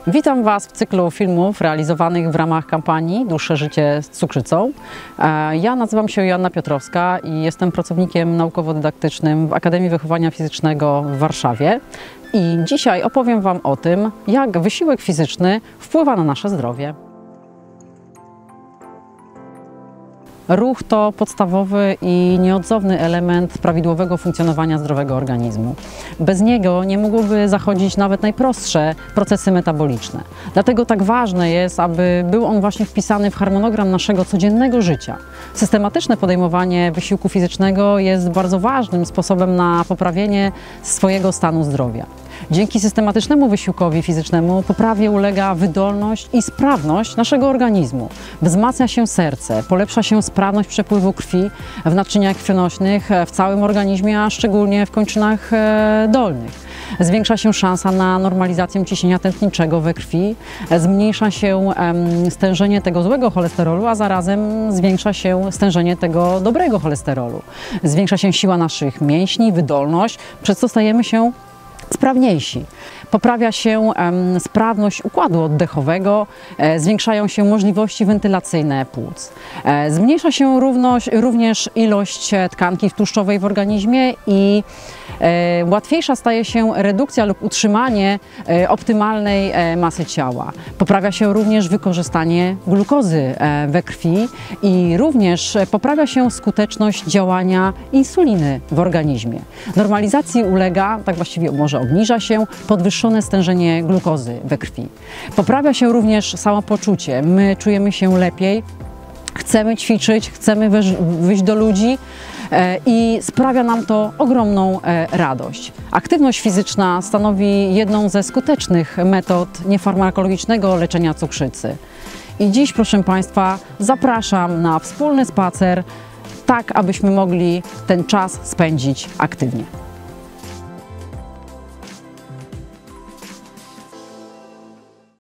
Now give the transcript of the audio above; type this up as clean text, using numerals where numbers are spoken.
Witam Was w cyklu filmów realizowanych w ramach kampanii Dłuższe życie z cukrzycą. Ja nazywam się Joanna Piotrowska i jestem pracownikiem naukowo-dydaktycznym w Akademii Wychowania Fizycznego w Warszawie. I dzisiaj opowiem Wam o tym, jak wysiłek fizyczny wpływa na nasze zdrowie. Ruch to podstawowy i nieodzowny element prawidłowego funkcjonowania zdrowego organizmu. Bez niego nie mogłyby zachodzić nawet najprostsze procesy metaboliczne. Dlatego tak ważne jest, aby był on właśnie wpisany w harmonogram naszego codziennego życia. Systematyczne podejmowanie wysiłku fizycznego jest bardzo ważnym sposobem na poprawienie swojego stanu zdrowia. Dzięki systematycznemu wysiłkowi fizycznemu poprawie ulega wydolność i sprawność naszego organizmu. Wzmacnia się serce, polepsza się sprawność przepływu krwi w naczyniach krwionośnych w całym organizmie, a szczególnie w kończynach dolnych. Zwiększa się szansa na normalizację ciśnienia tętniczego we krwi, zmniejsza się stężenie tego złego cholesterolu, a zarazem zwiększa się stężenie tego dobrego cholesterolu. Zwiększa się siła naszych mięśni, wydolność, przez co stajemy się sprawniejsi. Poprawia się sprawność układu oddechowego, zwiększają się możliwości wentylacyjne płuc. Zmniejsza się również ilość tkanki tłuszczowej w organizmie i łatwiejsza staje się redukcja lub utrzymanie optymalnej masy ciała. Poprawia się również wykorzystanie glukozy we krwi i również poprawia się skuteczność działania insuliny w organizmie. Normalizacji ulega, tak właściwie może obniża się, podwyższone stężenie glukozy we krwi. Poprawia się również samopoczucie. My czujemy się lepiej, chcemy ćwiczyć, chcemy wyjść do ludzi i sprawia nam to ogromną radość. Aktywność fizyczna stanowi jedną ze skutecznych metod niefarmakologicznego leczenia cukrzycy. I dziś, proszę Państwa, zapraszam na wspólny spacer, tak abyśmy mogli ten czas spędzić aktywnie.